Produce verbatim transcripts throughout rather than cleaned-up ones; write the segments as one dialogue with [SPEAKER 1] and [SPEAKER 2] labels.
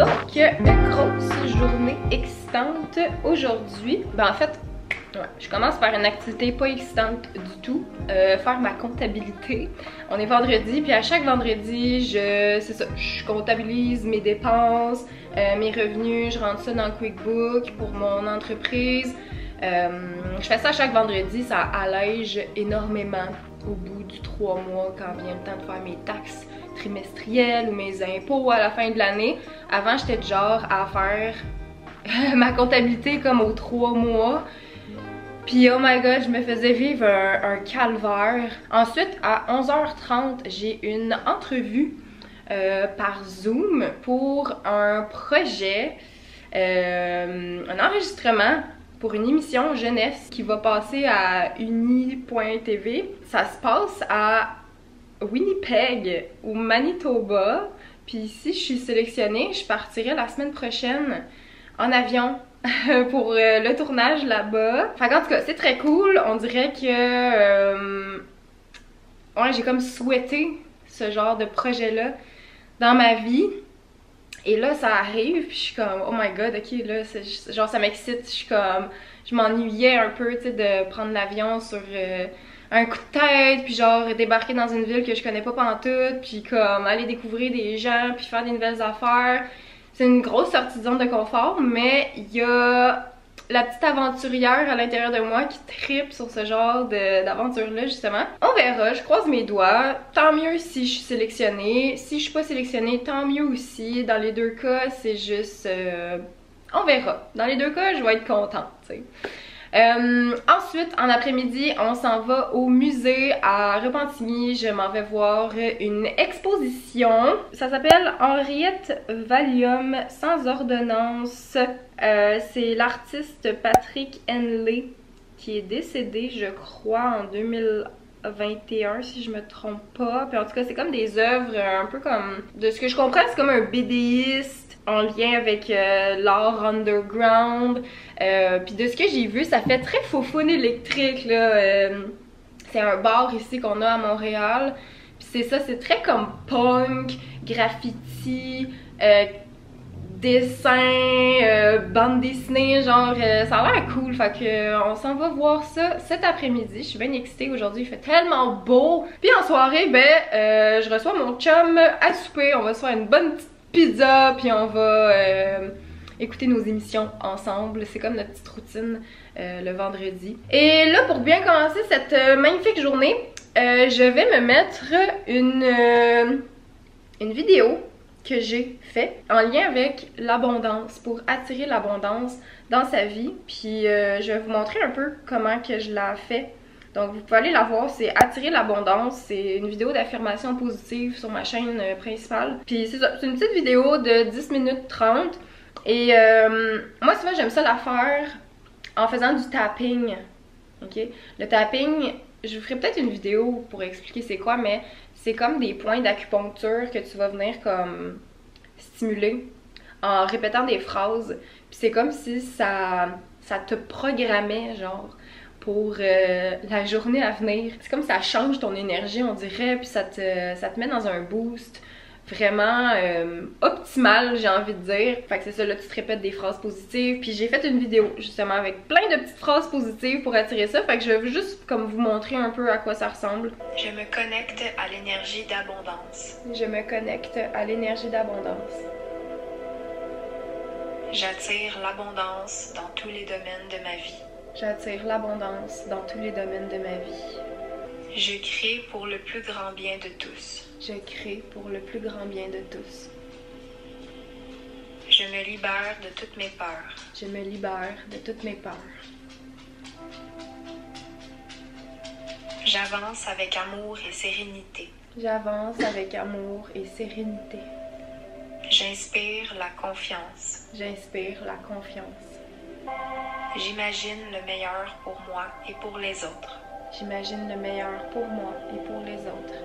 [SPEAKER 1] Donc, grosse journée excitante aujourd'hui. Ben en fait, ouais, je commence par une activité pas excitante du tout, euh, faire ma comptabilité. On est vendredi, puis à chaque vendredi, je, c'est ça, je comptabilise mes dépenses, euh, mes revenus, je rentre ça dans QuickBook pour mon entreprise. Euh, je fais ça chaque vendredi, ça allège énormément au bout du trois mois quand vient le temps de faire mes taxes trimestrielles ou mes impôts à la fin de l'année. Avant, j'étais du genre à faire ma comptabilité comme aux trois mois. Puis oh my god, je me faisais vivre un, un calvaire. Ensuite, à onze heures trente, j'ai une entrevue euh, par Zoom pour un projet, euh, un enregistrement pour une émission jeunesse qui va passer à uni point t v. Ça se passe à Winnipeg, au Manitoba. Puis si je suis sélectionnée, je partirai la semaine prochaine en avion pour euh, le tournage là-bas. Enfin, en tout cas, c'est très cool. On dirait que euh, ouais, j'ai comme souhaité ce genre de projet-là dans ma vie. Et là, ça arrive, puis je suis comme, oh my god, ok, là, genre, ça m'excite. Je suis comme, je m'ennuyais un peu, tu sais, de prendre l'avion sur euh, un coup de tête, puis genre, débarquer dans une ville que je connais pas pantoute, puis comme, aller découvrir des gens, puis faire des nouvelles affaires. C'est une grosse sortie de zone de confort, mais il y a la petite aventurière à l'intérieur de moi qui tripe sur ce genre d'aventure-là, justement. On verra, je croise mes doigts. Tant mieux si je suis sélectionnée. Si je suis pas sélectionnée, tant mieux aussi. Dans les deux cas, c'est juste... Euh, on verra. Dans les deux cas, je vais être contente, tu sais. Euh, ensuite, en après-midi, on s'en va au musée à Repentigny. Je m'en vais voir une exposition. Ça s'appelle Henriette Valium sans ordonnance. Euh, c'est l'artiste Patrick Henley qui est décédé, je crois, en deux mille vingt et un, si je me trompe pas. Puis en tout cas, c'est comme des œuvres un peu comme... De ce que je comprends, c'est comme un bédéiste en lien avec euh, l'art underground. Euh, puis de ce que j'ai vu, ça fait très faux-foune électrique, là. Euh, c'est un bar ici qu'on a à Montréal. Puis c'est ça, c'est très comme punk, graffiti, euh, dessin, euh, bande dessinée, genre, euh, ça a l'air cool. Fait que euh, on s'en va voir ça cet après-midi. Je suis bien excitée aujourd'hui, il fait tellement beau. Puis en soirée, ben, euh, je reçois mon chum à souper. On va se faire une bonne petite pizza, puis on va euh, écouter nos émissions ensemble. C'est comme notre petite routine euh, le vendredi. Et là, pour bien commencer cette euh, magnifique journée, euh, je vais me mettre une, euh, une vidéo que j'ai fait en lien avec l'abondance, pour attirer l'abondance dans sa vie. Puis euh, je vais vous montrer un peu comment que je l'ai fait. Donc vous pouvez aller la voir, c'est Attirer l'abondance, c'est une vidéo d'affirmation positive sur ma chaîne euh, principale. Puis c'est ça, c'est une petite vidéo de dix minutes trente. Et euh, moi souvent j'aime ça la faire en faisant du tapping. Ok? Le tapping, je vous ferai peut-être une vidéo pour expliquer c'est quoi, mais c'est comme des points d'acupuncture que tu vas venir comme stimuler en répétant des phrases. Puis c'est comme si ça, ça te programmait genre pour euh, la journée à venir. C'est comme ça change ton énergie, on dirait, puis ça te, ça te met dans un boost vraiment euh, optimal, j'ai envie de dire. Fait que c'est ça, là, tu te répètes des phrases positives. Puis j'ai fait une vidéo, justement, avec plein de petites phrases positives pour attirer ça. Fait que je vais juste comme vous montrer un peu à quoi ça ressemble.
[SPEAKER 2] Je me connecte à l'énergie d'abondance.
[SPEAKER 1] Je me connecte à l'énergie d'abondance.
[SPEAKER 2] J'attire l'abondance dans tous les domaines de ma vie.
[SPEAKER 1] J'attire l'abondance dans tous les domaines de ma vie.
[SPEAKER 2] Je crée pour le plus grand bien de tous.
[SPEAKER 1] Je crée pour le plus grand bien de tous.
[SPEAKER 2] Je me libère de toutes mes peurs.
[SPEAKER 1] Je me libère de toutes mes peurs.
[SPEAKER 2] J'avance avec amour et sérénité.
[SPEAKER 1] J'avance avec amour et sérénité.
[SPEAKER 2] J'inspire la confiance.
[SPEAKER 1] J'inspire la confiance.
[SPEAKER 2] J'imagine le meilleur pour moi et pour les autres.
[SPEAKER 1] J'imagine le meilleur pour moi et pour les autres.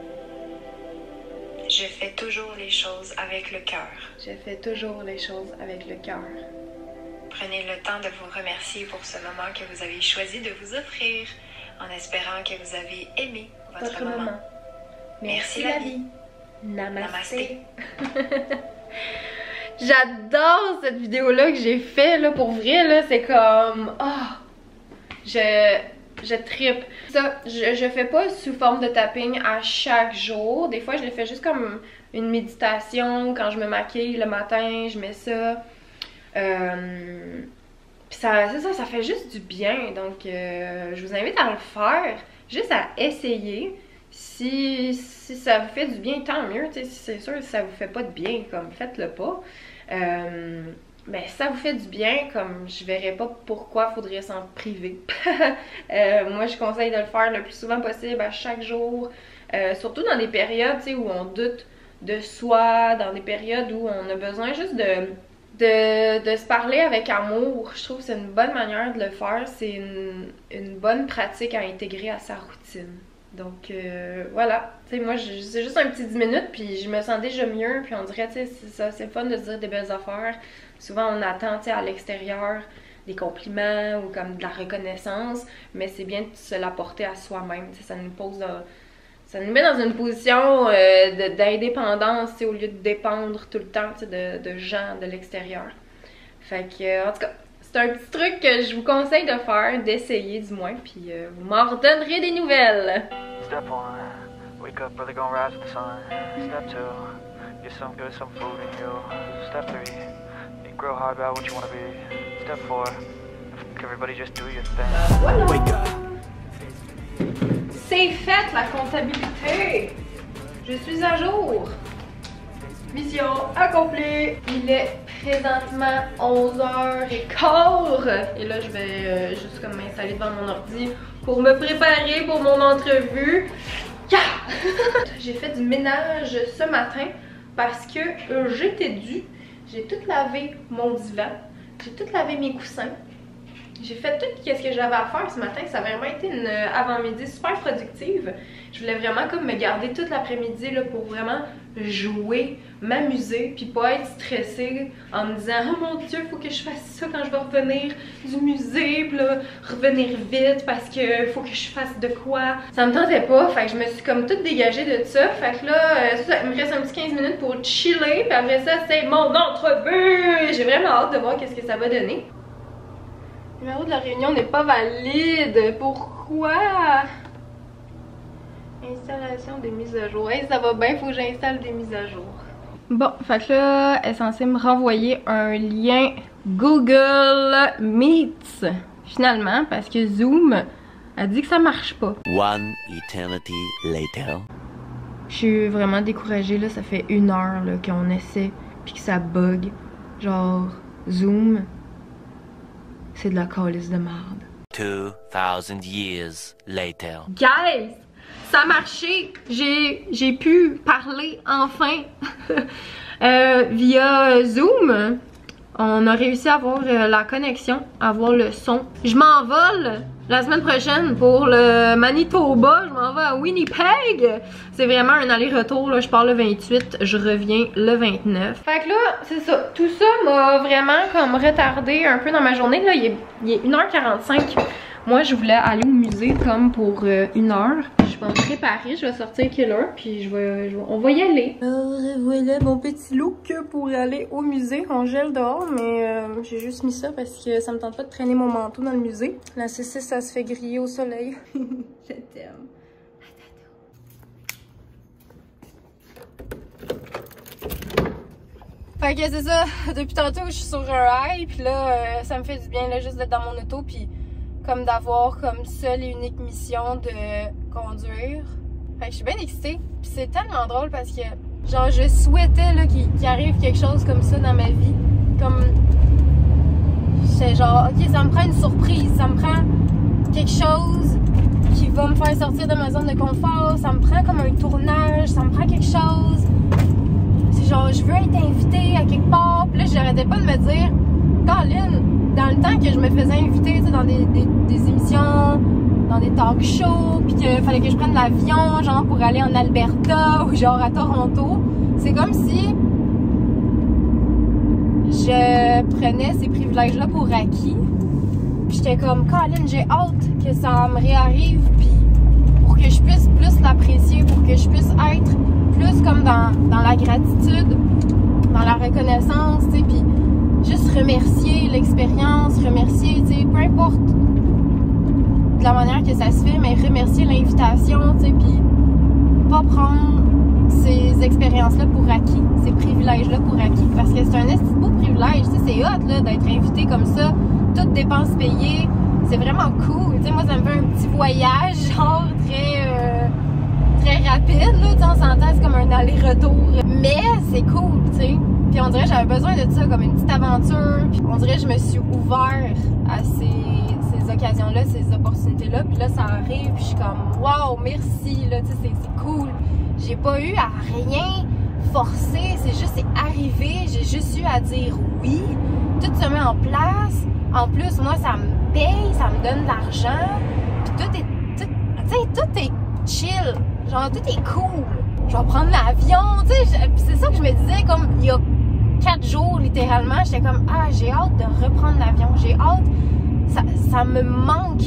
[SPEAKER 2] Je fais toujours les choses avec le cœur.
[SPEAKER 1] Je fais toujours les choses avec le cœur.
[SPEAKER 2] Prenez le temps de vous remercier pour ce moment que vous avez choisi de vous offrir, en espérant que vous avez aimé votre,
[SPEAKER 1] votre
[SPEAKER 2] moment.
[SPEAKER 1] moment.
[SPEAKER 2] Merci,
[SPEAKER 1] Merci la vie. Namasté.
[SPEAKER 2] Namasté.
[SPEAKER 1] J'adore cette vidéo-là que j'ai fait, là, pour vrai, là, c'est comme... Ah! Oh, je... Je trippe. Ça, je, je fais pas sous forme de tapping à chaque jour. Des fois, je le fais juste comme une méditation. Quand je me maquille le matin, je mets ça. Euh... Puis ça, ça, ça fait juste du bien. Donc, euh, je vous invite à le faire. Juste à essayer. Si, si ça vous fait du bien, tant mieux. Si c'est sûr que ça vous fait pas de bien, comme faites-le pas. Euh... Ben, ça vous fait du bien, comme je verrais pas pourquoi il faudrait s'en priver. euh, moi, je conseille de le faire le plus souvent possible, à chaque jour. Euh, surtout dans des périodes où on doute de soi, dans des périodes où on a besoin juste de, de, de se parler avec amour. Je trouve que c'est une bonne manière de le faire. C'est une, une bonne pratique à intégrer à sa routine. Donc euh, voilà, tu sais, moi c'est juste un petit dix minutes puis je me sens déjà mieux, puis on dirait, tu sais, c'est ça, c'est le fun de se dire des belles affaires. Souvent on attend, tu sais, à l'extérieur des compliments ou comme de la reconnaissance, mais c'est bien de se l'apporter à soi-même, tu sais, ça nous pose, dans, ça nous met dans une position euh, d'indépendance, tu sais, au lieu de dépendre tout le temps, tu sais, de, de gens de l'extérieur. Fait que, euh, en tout cas, c'est un petit truc que je vous conseille de faire, d'essayer du moins, puis euh, vous m'en redonnerez des nouvelles.
[SPEAKER 3] Step one, wake up early, gonna rise with the sun. Step two, get some good, some food in you. Step three, think real hard about what you wanna be. Step four, everybody just do your thing.
[SPEAKER 1] Voilà. Wake up. C'est fait la comptabilité. Je suis à jour. Mission accomplie. Il est présentement onze heures quinze et là je vais euh, juste comme m'installer devant mon ordi pour me préparer pour mon entrevue. Yeah! J'ai fait du ménage ce matin parce que euh, j'étais due. J'ai tout lavé mon divan, j'ai tout lavé mes coussins. J'ai fait tout ce que j'avais à faire ce matin. Ça a vraiment été une avant-midi super productive. Je voulais vraiment comme me garder toute l'après-midi pour vraiment jouer, m'amuser, puis pas être stressée en me disant « Oh mon Dieu, faut que je fasse ça quand je vais revenir du musée, puis là, revenir vite parce que faut que je fasse de quoi. » Ça me tentait pas, fait que je me suis comme toute dégagée de ça. Fait que là, euh, ça, il me reste un petit quinze minutes pour chiller, puis après ça, c'est mon entrevue! J'ai vraiment hâte de voir qu'est-ce que ça va donner. Le numéro de la réunion n'est pas valide. Pourquoi? Installation des mises à jour. Hey, ça va bien, faut que j'installe des mises à jour. Bon, fait que là, elle est censée me renvoyer un lien Google Meets. Finalement, parce que Zoom a dit que ça marche pas.
[SPEAKER 4] One eternity later.
[SPEAKER 1] Je suis vraiment découragée, là. Ça fait une heure qu'on essaie, puis que ça bug. Genre, Zoom. C'est de la calice de merde.
[SPEAKER 4] Two thousand years later.
[SPEAKER 1] Guys, ça a marché. J'ai j'ai pu parler enfin euh, via Zoom. On a réussi à avoir euh, la connexion, à avoir le son. Je m'envole la semaine prochaine pour le Manitoba. Je m'en vais à Winnipeg. C'est vraiment un aller-retour. Là. Je pars le vingt-huit, je reviens le vingt-neuf. Fait que là, c'est ça. Tout ça m'a vraiment comme retardé un peu dans ma journée. Là, il est, il est une heure quarante-cinq. Moi, je voulais aller au musée comme pour euh, une heure. Je vais me préparer, je vais sortir Killer, puis je vais, je vais, on va y aller. Alors, voilà mon petit look pour aller au musée. On gèle dehors, mais euh, j'ai juste mis ça parce que ça me tente pas de traîner mon manteau dans le musée. La saucisse, ça se fait griller au soleil. Je t'aime. Fait que c'est ça, depuis tantôt je suis sur un high, puis là, euh, ça me fait du bien là, juste d'être dans mon auto, puis comme d'avoir comme seule et unique mission de conduire. Fait que je suis bien excitée. Puis c'est tellement drôle parce que genre je souhaitais là qu'il qu'il arrive quelque chose comme ça dans ma vie. Comme c'est genre ok, ça me prend une surprise, ça me prend quelque chose qui va me faire sortir de ma zone de confort, ça me prend comme un tournage, ça me prend quelque chose. C'est genre je veux être invitée à quelque part. Puis là j'arrêtais pas de me dire Colin, dans le temps que je me faisais inviter dans des, des, des émissions, dans des talk shows, puis qu'il fallait que je prenne l'avion genre pour aller en Alberta ou genre à Toronto, c'est comme si je prenais ces privilèges-là pour acquis. Puis j'étais comme, Colin, j'ai hâte que ça me réarrive, puis pour que je puisse plus l'apprécier, pour que je puisse être plus comme dans, dans la gratitude dans la reconnaissance, tu sais, puis juste remercier l'expérience, remercier, tu sais, peu importe de la manière que ça se fait, mais remercier l'invitation, tu sais, puis pas prendre ces expériences-là pour acquis, ces privilèges-là pour acquis, parce que c'est un esti beau privilège, tu sais, c'est hot, là, d'être invité comme ça, toutes dépenses payées, c'est vraiment cool, tu sais, moi, ça me fait un petit voyage, genre, très, euh, très rapide, là, tu sais, on s'entend, c'est comme un aller-retour, mais c'est cool, tu sais, puis on dirait que j'avais besoin de ça, comme une petite aventure, puis on dirait que je me suis ouvert à ces, ces occasions-là, ces opportunités-là, puis là, ça arrive, puis je suis comme, wow, merci, là, tu sais, c'est, c'est cool. J'ai pas eu à rien forcer, c'est juste, c'est arrivé, j'ai juste eu à dire oui, tout se met en place, en plus, moi, ça me paye, ça me donne de l'argent, puis tout est, tu sais, tout est chill, genre, tout est cool, je vais prendre l'avion, tu sais, c'est ça que je me disais, comme, il y a quatre jours, littéralement, j'étais comme, ah, j'ai hâte de reprendre l'avion, j'ai hâte, ça, ça me manque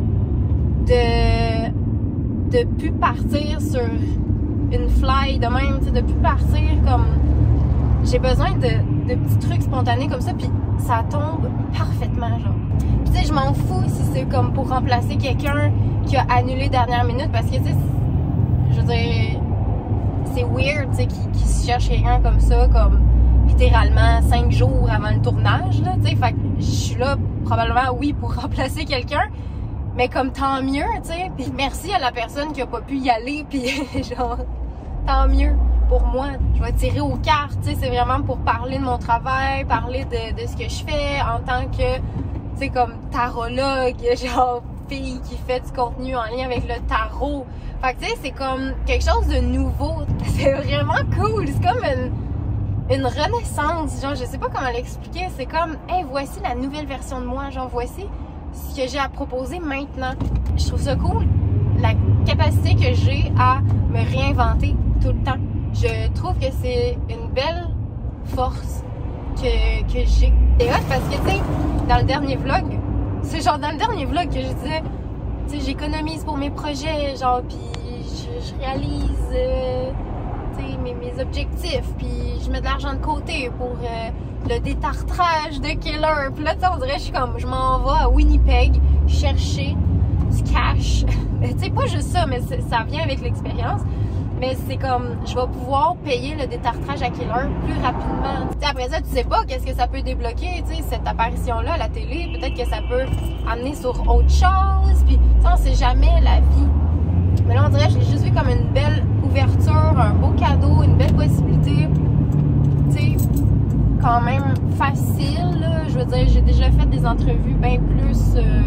[SPEAKER 1] de, de plus partir sur une fly de même, tu sais, de plus partir comme, j'ai besoin de, de petits trucs spontanés comme ça, puis ça tombe parfaitement, genre. Puis tu sais, je m'en fous si c'est comme pour remplacer quelqu'un qui a annulé dernière minute, parce que, tu sais, je veux dire, c'est weird, tu sais, qui, qui se cherche quelqu'un comme ça, comme, littéralement cinq jours avant le tournage, là, tu sais, fait que je suis là, probablement, oui, pour remplacer quelqu'un, mais comme tant mieux, tu sais, puis merci à la personne qui a pas pu y aller, puis genre, tant mieux pour moi, je vais tirer aux cartes, tu sais, c'est vraiment pour parler de mon travail, parler de, de ce que je fais en tant que, tu sais, comme tarologue, genre, fille qui fait du contenu en lien avec le tarot, fait que tu sais, c'est comme quelque chose de nouveau, c'est vraiment cool, c'est comme une une renaissance, genre, je sais pas comment l'expliquer, c'est comme, hey, voici la nouvelle version de moi, genre, voici ce que j'ai à proposer maintenant. Je trouve ça cool, la capacité que j'ai à me réinventer tout le temps. Je trouve que c'est une belle force que, que j'ai. C'est hot parce que, tu sais, dans le dernier vlog, c'est genre dans le dernier vlog que je disais, tu sais, j'économise pour mes projets, genre, puis je, je réalise... Euh, Mes, mes objectifs, puis je mets de l'argent de côté pour euh, le détartrage de Killer. Puis là, tu sais, on dirait, je suis comme, je m'en vais à Winnipeg chercher du cash. Tu sais, pas juste ça, mais ça vient avec l'expérience. Mais c'est comme, je vais pouvoir payer le détartrage à Killer plus rapidement. Tu sais, après ça, tu sais pas qu'est-ce que ça peut débloquer, tu sais, cette apparition-là à la télé. Peut-être que ça peut amener sur autre chose. Puis, tu sais, on sait jamais la vie. Mais là, on dirait que je l'ai juste vu comme une belle ouverture, un beau cadeau, une belle possibilité, tu sais, quand même facile, là. Je veux dire, j'ai déjà fait des entrevues bien plus, euh,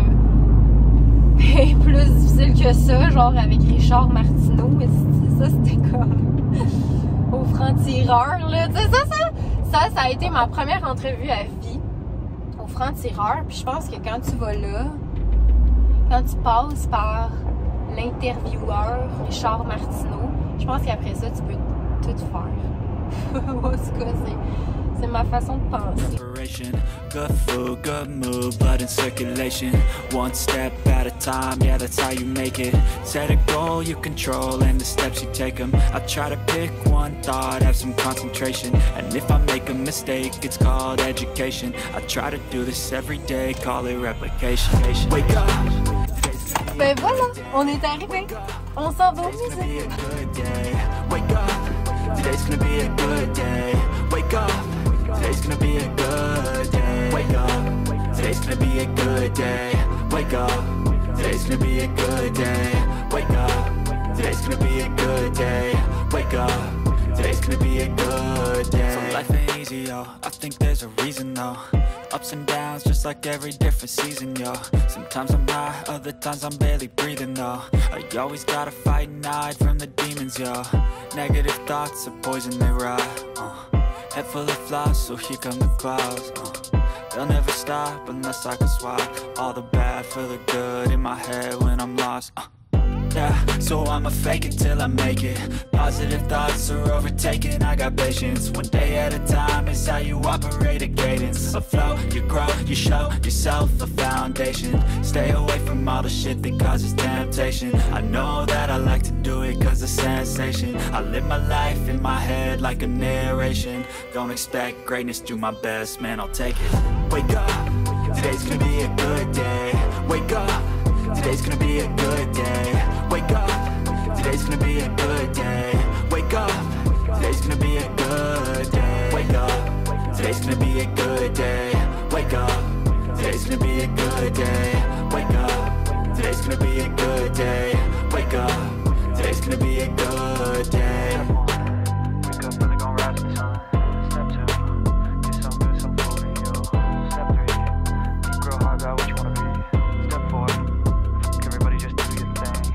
[SPEAKER 1] bien plus difficiles que ça, genre avec Richard Martineau, mais ça, c'était comme au franc-tireur, là. Tu sais, ça, ça, ça, ça a été ma première entrevue à vie, au franc-tireur, puis je pense que quand tu vas là, quand tu passes par l'intervieweur Richard Martineau, je pense qu'après ça, tu peux tout faire. En tout cas, c'est ma façon de penser.
[SPEAKER 5] Good food, good mood, blood in circulation. One step at a time, yeah, that's how you make it. Set a goal you control and the steps you take them. I try to pick one thought, have some concentration. And if I make a mistake, it's called education. I try to do this every day, call it replication. Wake up.
[SPEAKER 1] Ben voilà, on est arrivé. On s'en va au musée.
[SPEAKER 5] Wake up, today's gonna be a good day. Wake up, today's gonna be a good day. Wake up, today's gonna be a good day. Wake up, today's gonna be a good day. Wake up, today's gonna be a good day. Wake up, today's gonna be a good day. So life ain't easy, yo. I think there's a reason though. Ups and downs, just like every different season, yo. Sometimes I'm high, other times I'm barely breathing, though. I always gotta fight and hide from the demons, yo. Negative thoughts are poison, they rot, uh. Head full of flies, so here come the clouds, uh. They'll never stop unless I can swap all the bad for the good in my head when I'm lost, uh. Yeah, so I'ma fake it till I make it. Positive thoughts are overtaken, I got patience. One day at a time is how you operate a cadence. A flow, you grow, you show yourself a foundation. Stay away from all the shit that causes temptation. I know that I like to do it cause it's sensation. I live my life in my head like a narration. Don't expect greatness, do my best, man, I'll take it. Wake up, today's gonna be a good day. Wake up, today's gonna be a good day. Wake up, today's gonna be a good day. Wake up, today's gonna be a good day. Wake up, today's gonna be a good day. Wake up, today's gonna be a good day. Wake up, today's gonna be a good day. Wake up, today's gonna be a good day.
[SPEAKER 3] Wake up, really gon' rise to the sun. Step two, get some good, some food in you. Step three, think real hard about what you wanna be. Step four, everybody just do your thing.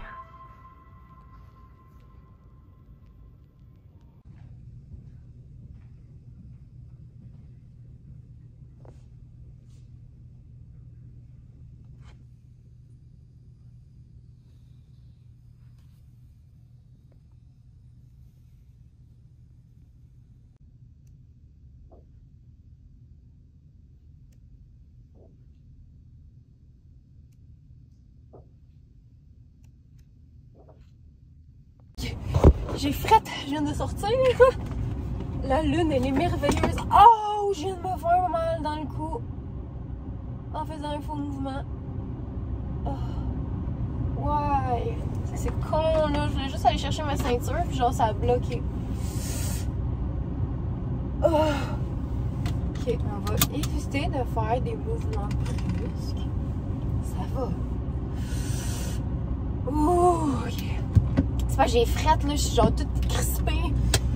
[SPEAKER 1] J'ai frette, je viens de sortir. La lune, elle est merveilleuse. Oh, je viens de me faire mal dans le cou en faisant un faux mouvement. Oh. Ouais, c'est con là. Je voulais juste aller chercher ma ceinture, puis genre ça a bloqué. Oh. Ok, on va éviter de faire des mouvements brusques. Ça va. Ouh, ok. C'est pas j'ai frette là, je suis genre toute crispée.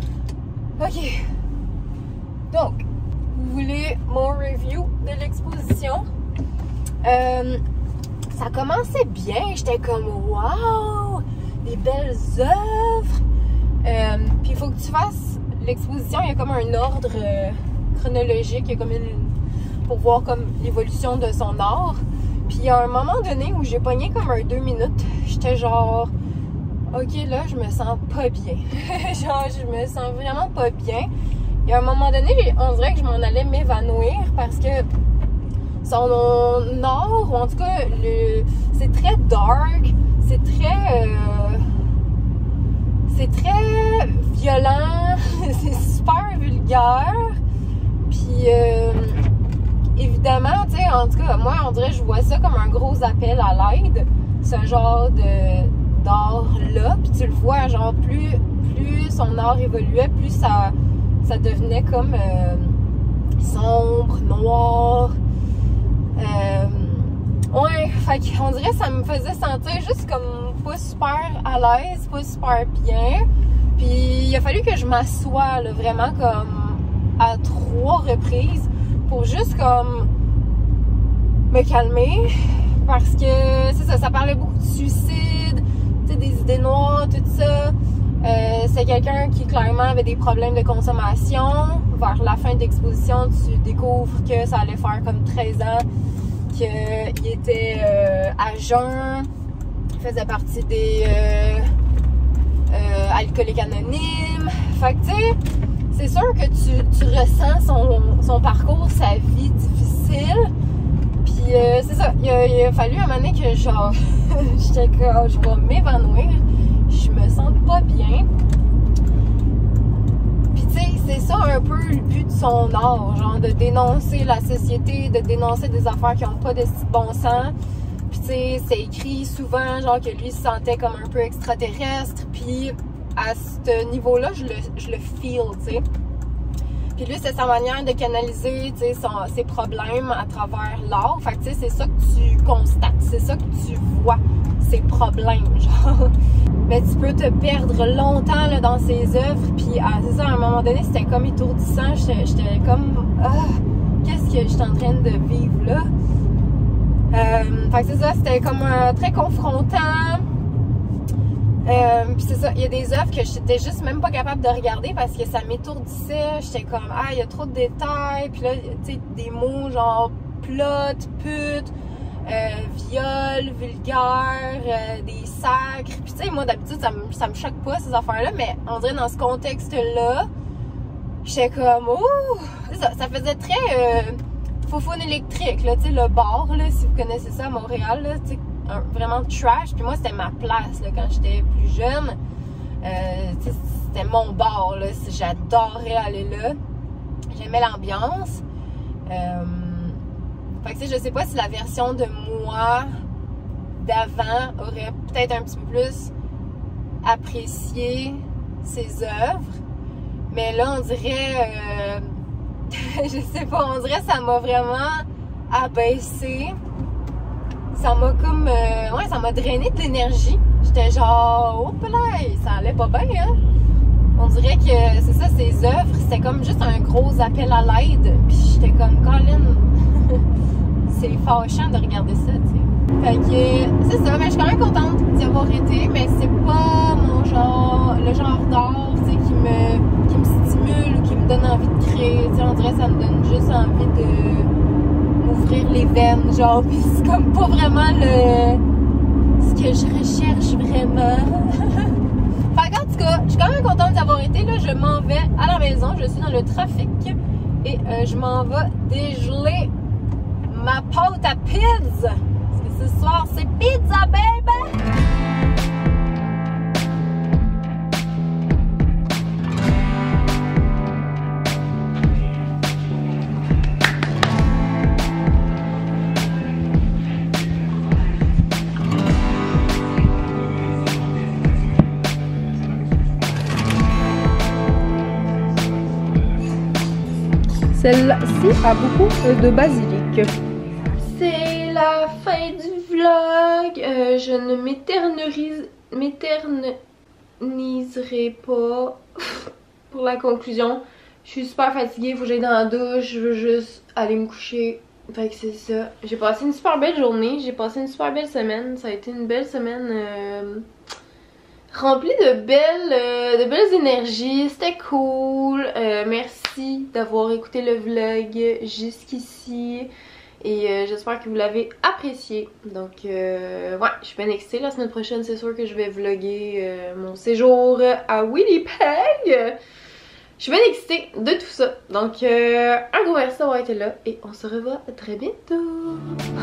[SPEAKER 1] Ok. Donc, vous voulez mon review de l'exposition? Euh, ça commençait bien, j'étais comme wow, des belles œuvres. Euh, Puis il faut que tu fasses l'exposition, il y a comme un ordre euh, chronologique, il y a comme une pour voir comme l'évolution de son art. Puis il y a un moment donné où j'ai pogné comme un deux minutes, j'étais genre ok, là, je me sens pas bien. Genre, je me sens vraiment pas bien. Et à un moment donné, on dirait que je m'en allais m'évanouir parce que son art, ou en tout cas, le, c'est très dark, c'est très... Euh, c'est très violent, c'est super vulgaire. Puis, euh, évidemment, tu sais, en tout cas, moi, on dirait que je vois ça comme un gros appel à l'aide. Ce genre de... d'art là, puis tu le vois, genre plus plus son art évoluait, plus ça ça devenait comme euh, sombre, noir. Euh, ouais, fait qu'on dirait que ça me faisait sentir juste comme pas super à l'aise, pas super bien. Puis il a fallu que je m'assoie là, vraiment comme à trois reprises pour juste comme me calmer, parce que c'est ça, ça parlait beaucoup de suicide, des idées noires, tout ça. Euh, c'est quelqu'un qui clairement avait des problèmes de consommation. Vers la fin de l'exposition, tu découvres que ça allait faire comme treize ans, qu'il était euh, à jeun, il faisait partie des euh, euh, alcooliques anonymes. Fait que tu sais, c'est sûr que tu, tu ressens son, son parcours, sa vie difficile. Puis euh, c'est ça, il a, il a fallu un moment donné que genre, j'étais comme, je vais m'évanouir, je me sens pas bien. Puis tu sais, c'est ça un peu le but de son art, genre de dénoncer la société, de dénoncer des affaires qui ont pas de bon sens. Puis tu sais, c'est écrit souvent genre que lui se sentait comme un peu extraterrestre, puis à ce niveau-là, je le, je le feel, tu sais. Puis lui, c'est sa manière de canaliser, tu sais, son, ses problèmes à travers l'art. Fait que, tu sais, c'est ça que tu constates, c'est ça que tu vois, ses problèmes, genre. Mais tu peux te perdre longtemps là, dans ses œuvres. Puis, ah, c'est ça, à un moment donné, c'était comme étourdissant. J'étais comme, ah, qu'est-ce que je suis en train de vivre là? Euh, fait que c'est ça, c'était comme euh, très confrontant. Euh, puis c'est ça, il y a des œuvres que j'étais juste même pas capable de regarder parce que ça m'étourdissait. J'étais comme, ah, il y a trop de détails. Puis là, tu sais, des mots genre plot, pute, euh, viol, vulgaire, euh, des sacres. Puis tu sais, moi d'habitude, ça, ça me choque pas ces affaires-là, mais on dirait dans ce contexte-là, j'étais comme, ouh! Ça, ça faisait très euh, faux-faune électrique, là, tu sais, le bar, là, si vous connaissez ça à Montréal, là, tu sais, vraiment trash. Puis moi, c'était ma place, là, quand j'étais plus jeune. Euh, tu sais, c'était mon bar, là, j'adorais aller là. J'aimais l'ambiance. Euh, fait que tu sais, je sais pas si la version de moi d'avant aurait peut-être un petit peu plus apprécié ses œuvres. Mais là, on dirait, euh, je sais pas, on dirait que ça m'a vraiment abaissé. Ça m'a comme, euh, ouais, ça m'a drainé de l'énergie. J'étais genre, oh là, ça allait pas bien, hein. On dirait que, c'est ça, ses œuvres, c'était comme juste un gros appel à l'aide. Puis j'étais comme, Colin, c'est fâchant de regarder ça, tu sais. Fait que, c'est ça, mais je suis quand même contente d'y avoir été, mais c'est pas mon genre, le genre d'art, tu sais, qui me, qui me stimule ou qui me donne envie de créer. Tu sais, on dirait que ça me donne juste envie de m'ouvrir les veines, genre, pis c'est comme pas vraiment le, ce que je recherche vraiment. Fait qu'en tout cas, je suis quand même contente d'avoir été là. Je m'en vais à la maison, je suis dans le trafic et euh, je m'en vais dégeler ma pâte à pizza. Parce que ce soir, c'est pizza, baby!
[SPEAKER 6] Celle-ci a beaucoup de basilic.
[SPEAKER 1] C'est la fin du vlog. Euh, je ne m'éterniserai pas pour la conclusion. Je suis super fatiguée, il faut que j'aille dans la douche, je veux juste aller me coucher. Fait que c'est ça. J'ai passé une super belle journée, j'ai passé une super belle semaine. Ça a été une belle semaine euh, remplie de belles, euh, de belles énergies. C'était cool. Euh, merci d'avoir écouté le vlog jusqu'ici. Et euh, j'espère que vous l'avez apprécié. Donc euh, ouais, je suis bien excitée. La semaine prochaine, c'est sûr que je vais vlogger euh, mon séjour à Winnipeg. Je suis bien excitée de tout ça. Donc euh, un gros merci d'avoir été là. Et on se revoit très bientôt.